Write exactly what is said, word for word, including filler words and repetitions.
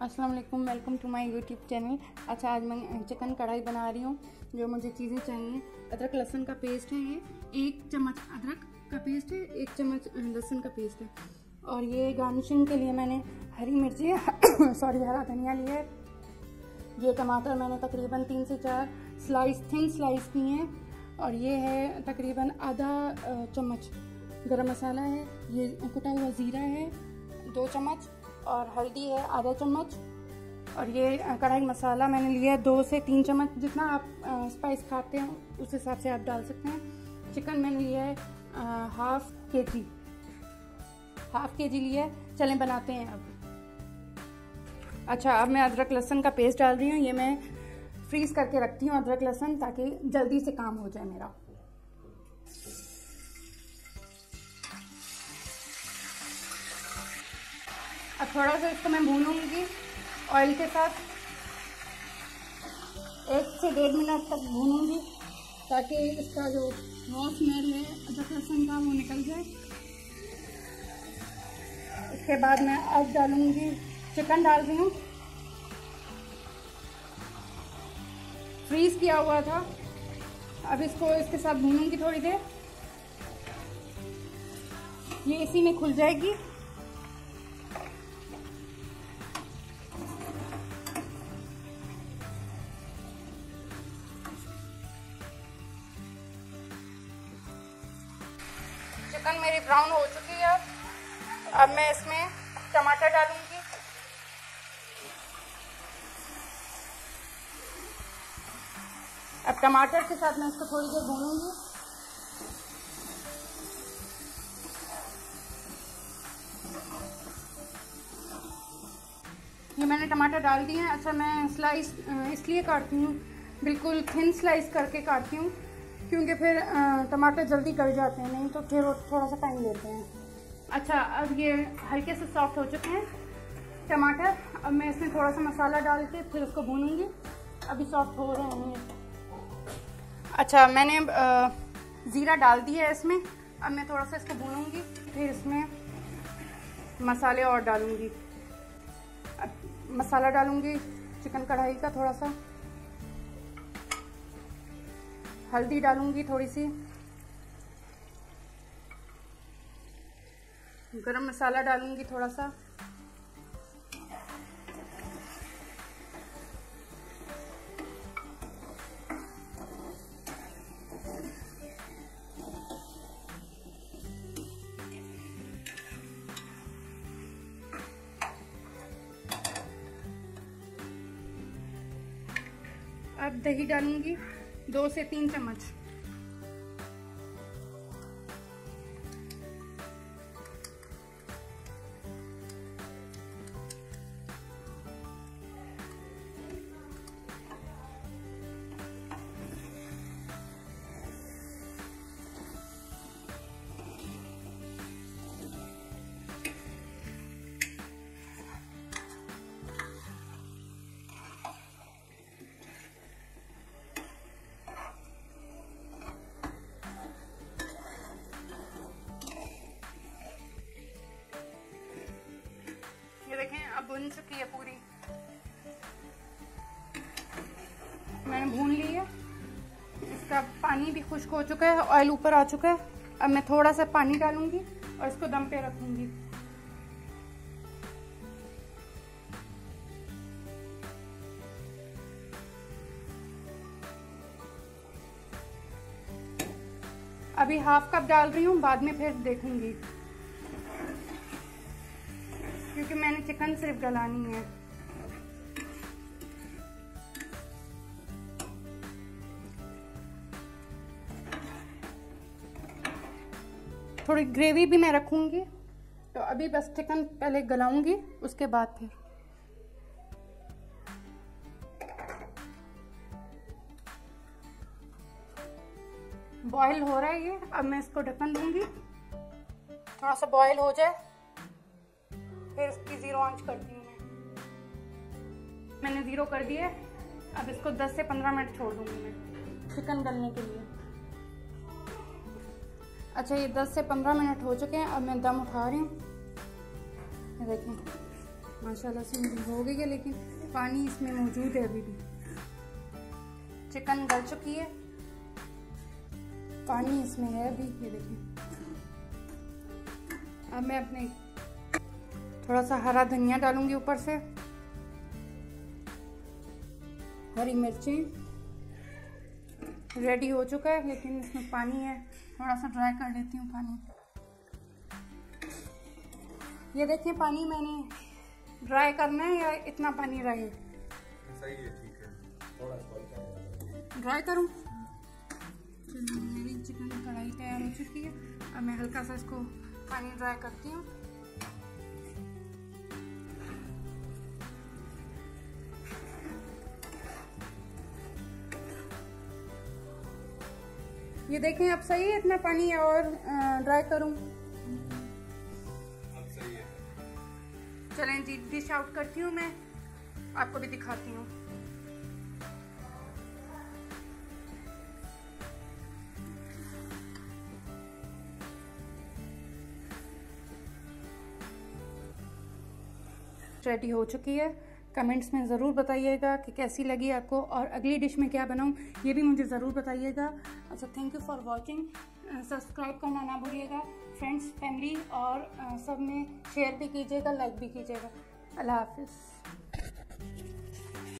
अस्सलाम वालेकुम, welcome to my YouTube channel. अच्छा, आज मैं चिकन कढ़ाई बना रही हूँ। जो मुझे चीज़ें चाहिए, अदरक लहसुन का पेस्ट है, ये एक चम्मच अदरक का पेस्ट है, एक चम्मच लहसुन का पेस्ट है, और ये गार्निशिंग के लिए मैंने हरी मिर्ची सॉरी हरा धनिया लिया है। ये टमाटर मैंने तकरीबन तीन से चार स्लाइस थिन स्लाइस किए हैं, और ये है तकरीबन आधा चम्मच गरम मसाला है, ये कुटा हुआ ज़ीरा है दो चम्मच, और हल्दी है आधा चम्मच, और ये कढ़ाई मसाला मैंने लिया है दो से तीन चम्मच। जितना आप स्पाइस खाते हैं उस हिसाब से आप डाल सकते हैं। चिकन मैंने लिया है हाफ के जी हाफ के जी लिया है। चलें बनाते हैं अब। अच्छा, अब मैं अदरक लहसुन का पेस्ट डाल रही हूँ। ये मैं फ्रीज़ करके रखती हूँ अदरक लहसुन, ताकि जल्दी से काम हो जाए मेरा। अब थोड़ा सा इसको मैं भूनूंगी ऑयल के साथ, एक से डेढ़ मिनट तक भूनूंगी, ताकि इसका जो रॉ स्मेल है अदरक लहसुन का वो निकल जाए। इसके बाद मैं अब डालूंगी, चिकन डाल रही हूँ, फ्रीज किया हुआ था। अब इसको इसके साथ भूनूंगी थोड़ी देर, ये इसी में खुल जाएगी। चिकन मेरी ब्राउन हो चुकी है। अब मैं इसमें टमाटर डालूंगी, अब टमाटर के साथ मैं इसको थोड़ी देर भूनूंगी। ये मैंने टमाटर डाल दिए हैं। अच्छा, मैं स्लाइस इसलिए काटती हूँ, बिल्कुल थिन स्लाइस करके काटती हूँ, क्योंकि फिर टमाटर जल्दी गल जाते हैं, नहीं तो फिर वो थोड़ा सा टाइम लेते हैं। अच्छा, अब ये हल्के से सॉफ्ट हो चुके हैं टमाटर। अब मैं इसमें थोड़ा सा मसाला डाल के फिर उसको भूनूंगी। अभी सॉफ्ट हो रहे हैं। अच्छा, मैंने ज़ीरा डाल दिया है इसमें। अब मैं थोड़ा सा इसको भूनूंगी, फिर इसमें मसाले और डालूंगी। अब मसाला डालूंगी चिकन कढ़ाई का, थोड़ा सा हल्दी डालूंगी, थोड़ी सी गरम मसाला डालूंगी, थोड़ा सा अब दही डालूंगी दो से तीन चम्मच। देखें, अब भून चुकी है पूरी, मैंने भून ली है। इसका पानी भी खुश्क हो चुका है, ऑयल ऊपर आ चुका है। अब मैं थोड़ा सा पानी डालूंगी और इसको दम पे रखूंगी। अभी हाफ कप डाल रही हूँ, बाद में फिर देखूंगी, क्योंकि मैंने चिकन सिर्फ गलानी है। थोड़ी ग्रेवी भी मैं रखूंगी, तो अभी बस चिकन पहले गलाऊंगी, उसके बाद फिर। बॉईल हो रहा है ये। अब मैं इसको ढक्कन दूंगी, थोड़ा सा बॉईल हो जाए, फिर इसकी ज़ीरो आंच करती हूँ मैं। मैंने ज़ीरो कर दिया। अब इसको दस से पंद्रह मिनट छोड़ दूँगी मैं चिकन गलने के लिए। अच्छा, ये दस से पंद्रह मिनट हो चुके हैं। अब मैं दम उठा रही हूँ, देखें। माशाल्लाह से मेरी हो गई है, लेकिन पानी इसमें मौजूद है अभी भी। चिकन गल चुकी है, पानी इसमें है अभी, ये देखिए। अब मैं अपने थोड़ा सा हरा धनिया डालूंगी ऊपर से, हरी मिर्चें। रेडी हो चुका है, लेकिन इसमें पानी है, थोड़ा सा ड्राई कर लेती हूँ पानी। ये देखिए पानी मैंने ड्राई करना है या इतना पानी रहे? सही है, ठीक है, थोड़ा ड्राई करूँ? चलिए मेरी चिकन कढ़ाई तैयार हो चुकी है। अब मैं हल्का सा इसको पानी ड्राई करती हूँ। ये देखें अब सही है, इतना पानी और ड्राई करूँ? अब सही है। चलें जी, डिश आउट करती हूँ, मैं आपको भी दिखाती हूँ। रेडी हो चुकी है। कमेंट्स में ज़रूर बताइएगा कि कैसी लगी आपको, और अगली डिश में क्या बनाऊं ये भी मुझे ज़रूर बताइएगा। अच्छा, thank you for watching. Subscribe करना ना भूलिएगा, फ्रेंड्स, फैमिली और सब में शेयर भी कीजिएगा, लाइक भी कीजिएगा। अल्लाह हाफिज़।